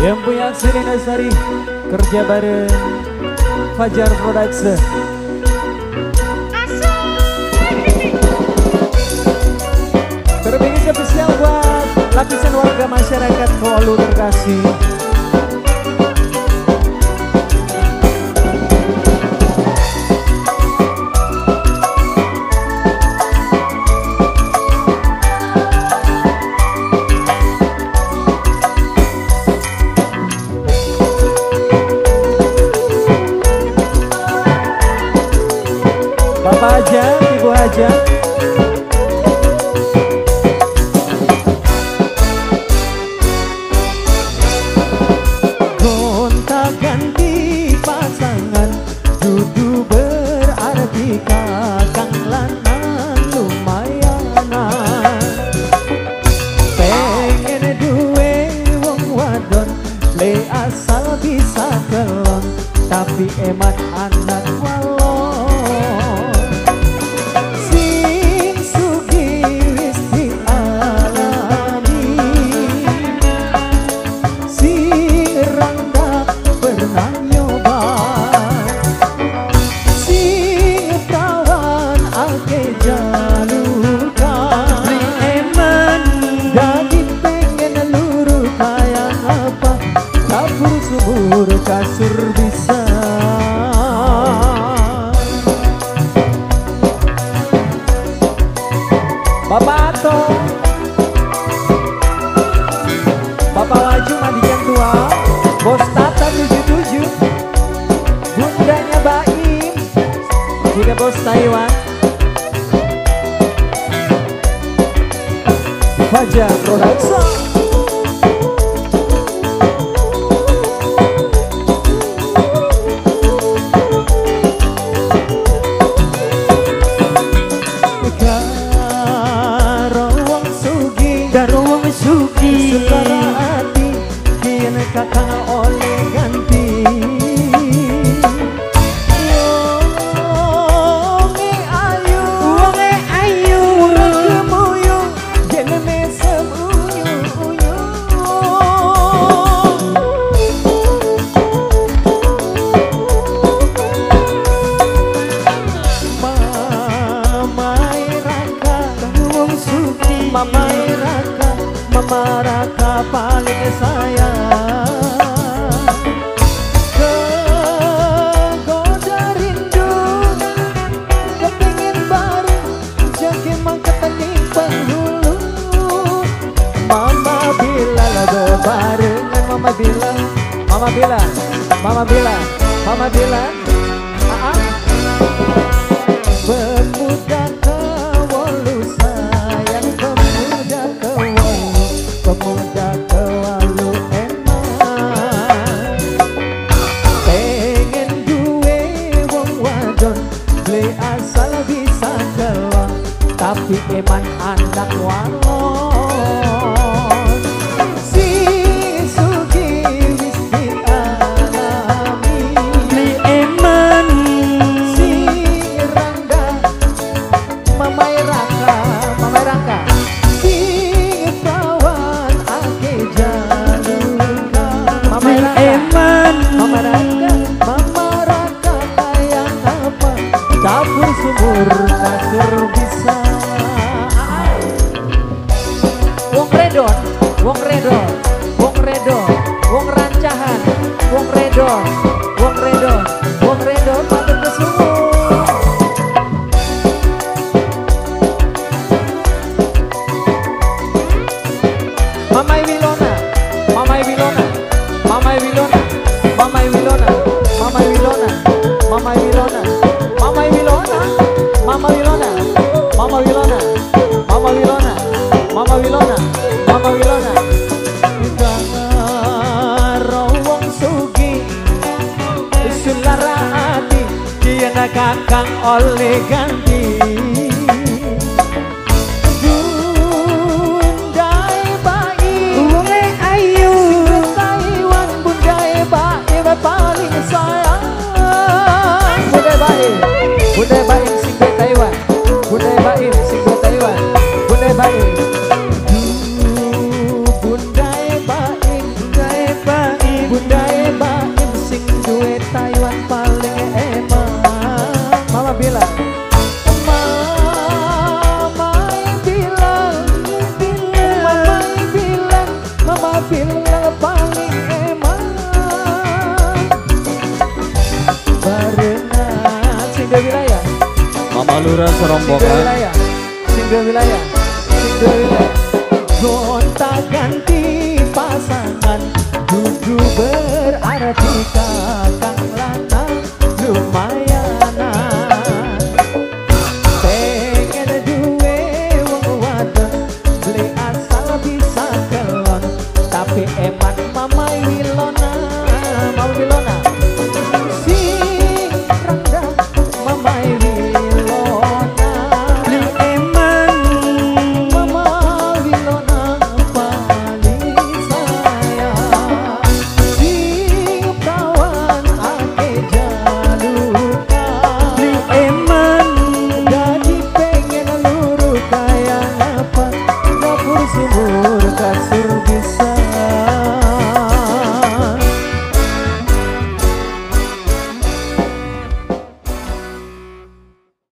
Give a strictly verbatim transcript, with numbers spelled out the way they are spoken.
Yang punya Selina Sari kerja bareng Fajar Production. Terlebih spesial buat lapisan warga masyarakat Kuala terkasih. Bapak aja, ibu aja. Gonta ganti pasangan, dudu berarti kakang lanang lumayan. Pengen duwe wong wadon, le asal bisa kelon, tapi emat anak walon. Kasur bisa Bapak Ato, Bapak Laju Madian tua, Bos Tata tujuh tujuh, Bundanya Baim, juga Bos Taiwan, Fajar Production. Segala hati kian kakang oleh ganti. Wonge ayu, wonge ayu, kemuyu, jene mesem unyu unyu. Mama Iraka, wong suki, Mama Iraka. Mama Raka paling sayang, kegoda rindu, kepingin bareng, jadi mangkat tanding penghulu. Mama bilang bebarengan, Mama bilang, Mama bilang, Mama bilang, Mama bilang, ah, pemuda kewolu sayang, pemuda kewolu. Pemuda kewalu emak, pengen duwe wong wadon, le asal bisa kelon, tapi eman anak walon. Si sugi wis dialami, le eman si Rangga, Mama Rangga, Mama Rangga. Mama Raka, Mama Raka kayak apa? Dapur sumur kasur bisa. Wong redon, wong redon, wong redon, wong rancahan, wong redon, wong redon, wong redon matur ke sumur. Mama Wilona, Mama Wilona, Mama Wilona. Mama Wilona, Mama Wilona, Mama Wilona, Mama Wilona, Mama Wilona, Mama Wilona, Mama Wilona, Mama Wilona, Mama Wilona. Karo wong sugi, sulara ati, kian kakang oleh ganti. Paling sayang Budaya Baim, Budaya Baim sing be Taiwan, Budaya Baim sing be Taiwan, Budaya Baim. Budaya Baim, Budaya Baim. Lurah serombongan. wilayah, single wilayah, single wilayah. Gonta ganti pasangan, dudu berarti kakang lanang lumayanan. Pengen duwe wong wadon, beli asal bisa kelon, tapi em